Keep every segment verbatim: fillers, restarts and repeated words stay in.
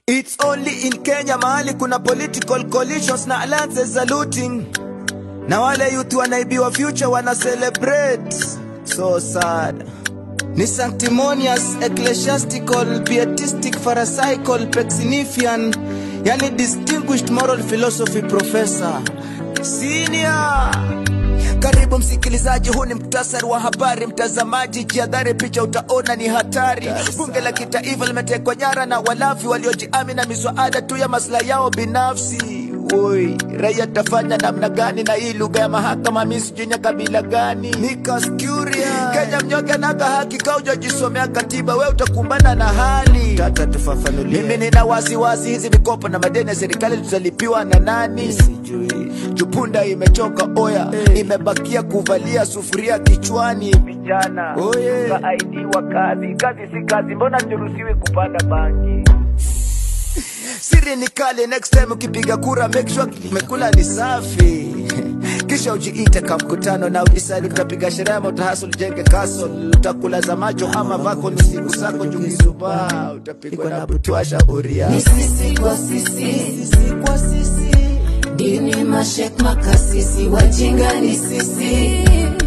It's only in Kenya mahali kuna political coalitions na alliances za looting, na wale youth wanaibiwa future wana celebrate. So sad. Ni sanctimonious, ecclesiastical, pietistic, pharisaical, pexinifian, yani distinguished moral philosophy professor senior. Karibu msikilizaji, huu ni muktasari wa habari. Mtazamaji jihadhari, picha utaona ni hatari. Bunge la kitaifa limetekwa nyara na walafi waliojiamini na miswada tu ya maslahi yao binafsi. Oi, raia tafanya namna gani na hii lugha ya mahakama misijunya kabila gani? Nika Skuria Kenya mnyoke naga haki kauja jisomea katiba, we utakumbana na hali tata. Tufafanulie. Mimi nina wasiwasi, hizi mikopo na madeni ya serikali tutalipiwa na nani? Sijui. Jupunda imechoka oya, hey. Imebakia kuvalia sufuria kichwani. Vijana tukaidiwa kazi, kazi si kazi, mbona turuhusiwi kupanda bangi? Siri ni kali, next time ukipiga kura make sure umekula ni safi. Kisha ujiite kwa mkutano na udisali utapiga sherehe ama utahasol jenge castle. Utakula za macho ama vako ni siku zako jungisuba. Utapigwa na butwa shauria. Ni sisi kwa sisi, sisi kwa sisi. Dini mashek makasisi, wajinga ni sisi.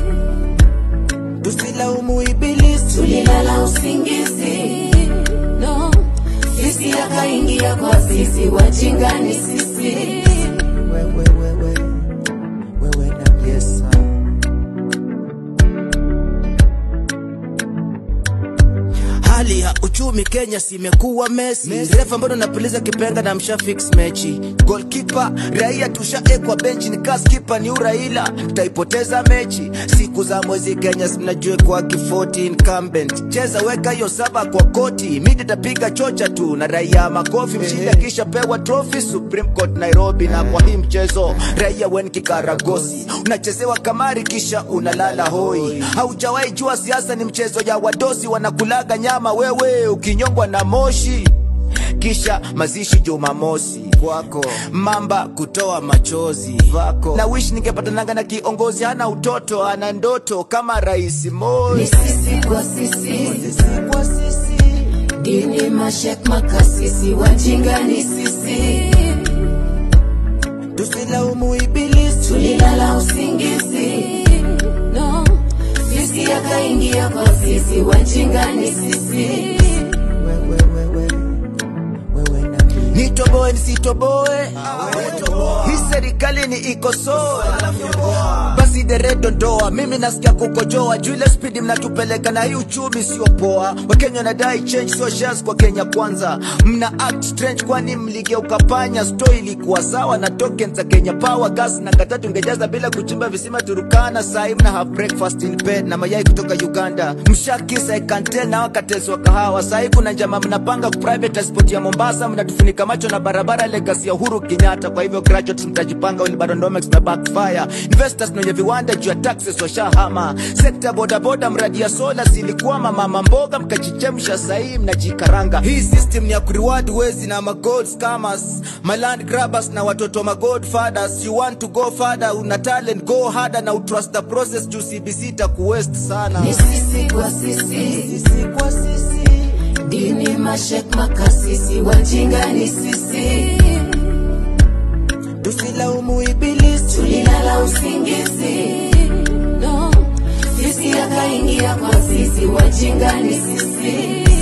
Tusilaumu ibilisi, tulilala usingizi. No, sisi yakaingia kwa sisi, wajinga ni sisi. Wewe wewe wewe na pesa. Hali ya uchumi Kenya simekuwa mesi. Refa mbona napuliza kipenga na msha fix mechi. Goalkeeper raia tushaekwa benchi, ni cast keeper ni Uraila, tutaipoteza mechi. Siku za mwezi Kenya simnajue kwa kifoti incumbent. Cheza weka hiyo saba kwa koti, midi tapiga chocha tu na raia makofi. Mshinda kisha pewa trophy Supreme Court Nairobi. Na kwa hii mchezo raia wen kikaragosi, unachezewa kamari kisha unalala hoi. Haujawahi jua siasa ni mchezo ya wadosi, wanakulaga nyama wewe ukinyongwa na moshi. Kisha mazishi Jumamosi kwako, mamba kutoa machozi vako. Na wish ningepata nanga na kiongozi hana utoto, ana ndoto kama Rais Moi. Ni sisi kwa sisi, sisi kwa sisi. Dini mashek makasisi, wajinga ni sisi. Tusilaumu ibilisi, tulilala usingizi. No, sisi yakaingia kwa sisi, wajinga ni sisi. Wewe wewe wewe na nitoboe nisitoboe, hii serikali ni ikosoe. Basi deredo ndoa, mimi nasikia kukojoa. Jule speed mnatupeleka na hii uchumi sio poa. Wakenya nadai change, so shares kwa Kenya kwanza. Mna act strange kwani mligeuka panya. Story ilikuwa sawa na tokens za Kenya Power. Gas na katatu ungejaza bila kuchimba visima Turukana. Sai mna have breakfast in bed na mayai kutoka Uganda. Mshakisa I can't tell na wakateswa kahawa. Sai kuna njama mnapanga ku private sport ya Mombasa. Mnatufunika macho na barabara legacy ya Uhuru Kenyatta. Kwa hivyo graduates mtajipanga ili bado ndomex na backfire. Investors kwenye viwanda juu ya taxes washahama. Sekta boda boda mradi ya sola zilikuwa mama mboga mkajichemsha, sahi mnajikaranga. Hii system ni ya kureward wezi na ma gold scammers, my land grabbers na watoto ma godfathers. You want to go further, una talent go harder na utrust the process juu C B C takuwest sana. Ni sisi kwa sisi, sisi kwa sisi. Dini mashek makasisi, wajinga ni sisi. Tusilaumu ibilisi, tulilala usingizi. No, sisi yakaingia kwa sisi, wajinga ni sisi.